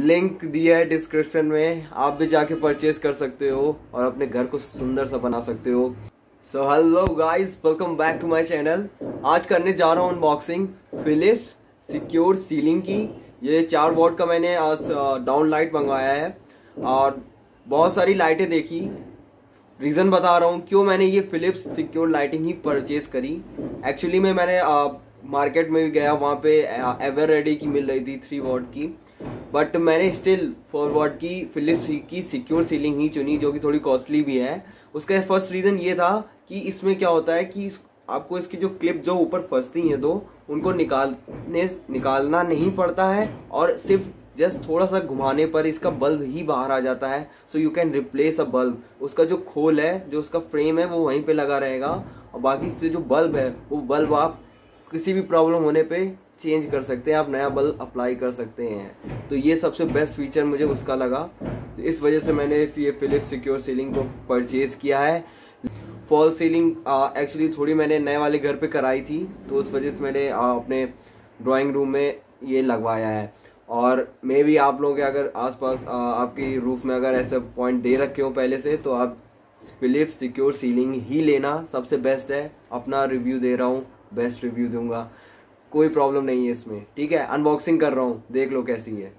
Link दिया है description में, आप भी जाके परचेज कर सकते हो और अपने घर को सुंदर सा बना सकते हो। So hello guys, welcome back to my channel. आज करने जा रहा हूँ अनबॉक्सिंग फिलिप्स सिक्योर सीलिंग की। ये 4 वॉट का मैंने आज डाउन लाइट मंगवाया है और बहुत सारी लाइटें देखी। रीज़न बता रहा हूँ क्यों मैंने ये फिलिप्स सिक्योर लाइटिंग ही परचेज करी। एक्चुअली में मैंने मार्केट में भी गया, वहाँ पे एवर रेडी की मिल रही थी 3 वॉट की, बट मैंने स्टिल 4 वॉट की फिलिप्स की सिक्योर सीलिंग ही चुनी, जो कि थोड़ी कॉस्टली भी है। उसका फर्स्ट रीज़न ये था कि इसमें क्या होता है कि आपको इसकी जो क्लिप जो ऊपर फंसती हैं उनको निकालना नहीं पड़ता है और सिर्फ जस्ट थोड़ा सा घुमाने पर इसका बल्ब ही बाहर आ जाता है। So you can replace a bulb. उसका जो खोल है, जो उसका फ्रेम है, वो वहीं पे लगा रहेगा और बाकी से जो बल्ब है वो बल्ब आप किसी भी प्रॉब्लम होने पे चेंज कर सकते हैं, आप नया बल्ब अप्लाई कर सकते हैं। तो ये सबसे बेस्ट फीचर मुझे उसका लगा, इस वजह से मैंने ये फिलिप्स सिक्योर सीलिंग को परचेज किया है। फॉल सीलिंग एक्चुअली थोड़ी मैंने नए वाले घर पे कराई थी, तो उस वजह से मैंने अपने ड्राइंग रूम में ये लगवाया है। और मे भी आप लोगों के अगर आसपास आपकी रूफ में अगर ऐसे पॉइंट दे रखे हो पहले से, तो आप फिलिप्स सिक्योर सीलिंग ही लेना, सबसे बेस्ट है। अपना रिव्यू दे रहा हूँ, बेस्ट रिव्यू दूंगा, कोई प्रॉब्लम नहीं है इसमें। ठीक है, अनबॉक्सिंग कर रहा हूँ, देख लो कैसी है।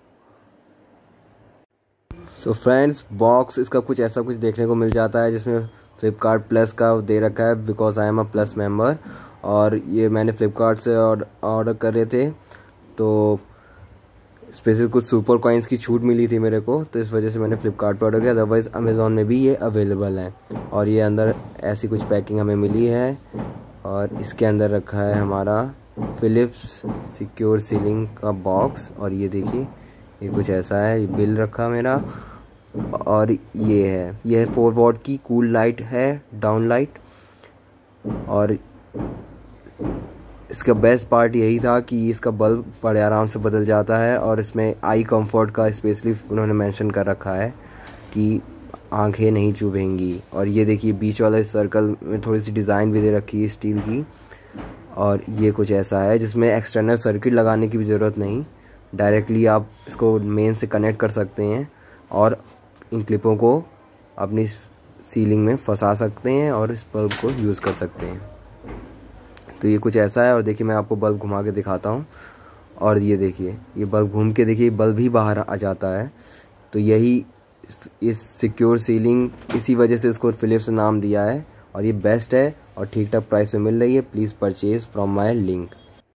सो फ्रेंड्स, बॉक्स इसका कुछ ऐसा कुछ देखने को मिल जाता है, जिसमें फ्लिपकार्ट प्लस का दे रखा है, because I am a plus member. और ये मैंने फ्लिपकार्ट से ऑर्डर कर रहे थे, तो स्पेशल कुछ सुपर कॉइन्स की छूट मिली थी मेरे को, तो इस वजह से मैंने फ्लिपकार्ट पर ऑर्डर किया। अदरवाइज़ अमेज़ॉन में भी ये अवेलेबल है। और ये अंदर ऐसी कुछ पैकिंग हमें मिली है और इसके अंदर रखा है हमारा फिलिप्स सिक्योर सीलिंग का बॉक्स। और ये देखिए, ये कुछ ऐसा है, ये बिल रखा मेरा। और ये है 4 वॉट की कूल लाइट है, डाउन लाइट। और इसका बेस्ट पार्ट यही था कि इसका बल्ब बड़े आराम से बदल जाता है और इसमें आई कंफर्ट का स्पेशली उन्होंने मेंशन कर रखा है कि आंखें नहीं चुभेंगी। और ये देखिए, बीच वाला सर्कल में थोड़ी सी डिज़ाइन भी दे रखी है स्टील की। और ये कुछ ऐसा है जिसमें एक्सटर्नल सर्किट लगाने की भी ज़रूरत नहीं, डायरेक्टली आप इसको मेन से कनेक्ट कर सकते हैं और इन क्लिपों को अपनी सीलिंग में फंसा सकते हैं और इस बल्ब को यूज़ कर सकते हैं। तो ये कुछ ऐसा है। और देखिए, मैं आपको बल्ब घुमा के दिखाता हूँ। और ये देखिए, ये बल्ब घूम के देखिए, बल्ब ही बाहर आ जाता है। तो यही इस सिक्योर सीलिंग, इसी वजह से इसको फिलिप्स नाम दिया है। और ये बेस्ट है और ठीक ठाक प्राइस में मिल रही है। Please purchase from my link.